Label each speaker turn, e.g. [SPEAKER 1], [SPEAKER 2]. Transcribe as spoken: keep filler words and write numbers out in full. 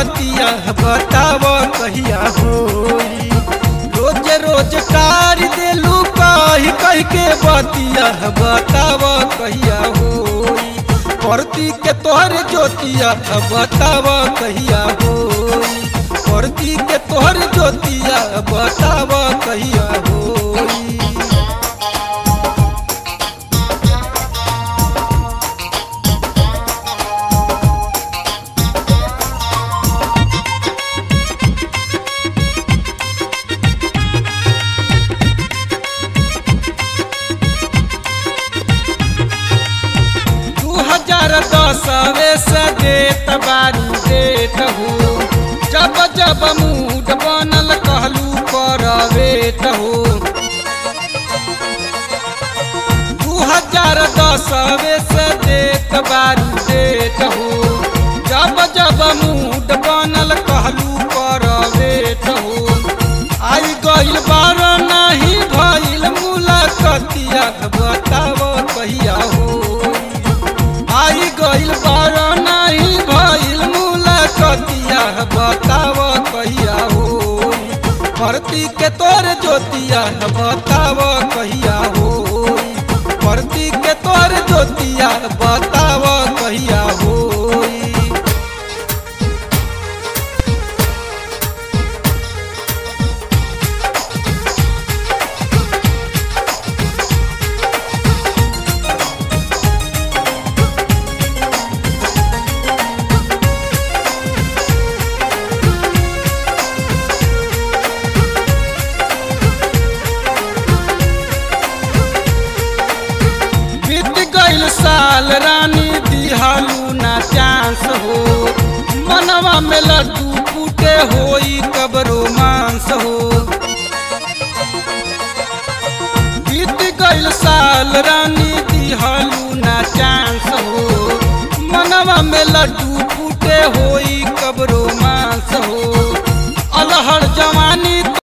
[SPEAKER 1] बतिया बताव कहिया होई। रोज रोज कार देलू कही कह के बतिया बताव कहिया होई। परती के तोहर ज्योतिया बताव कहिया होई। परती के तोहर ज्योतिया बताव कहिया होई। दसवे से देत बारू देत हो। जब जब मूड बनल कहलू करवेत हो। दू हजार दसवे से देत बारू देत हो। जब जब मूड बनल कहलू करवेत हो। आई गइल बार नहीं भइल मुलाकातिया बताव कहिया हो। आई गइल बार नहीं भइल मुलाकातिया बताव कहिया होई। परती के तोर ज्योतिया बताव कहिया होई। परती के तोर ज्योतिया बताव कहिया होई। साल रानी दिहालू ना चांस हो। मनवा में लड्डू फूटे होई कब रोमांस हो। बीत गइल साल रानी दिहालू ना चांस हो। मनवा में लड्डू फूटे होई कब रोमांस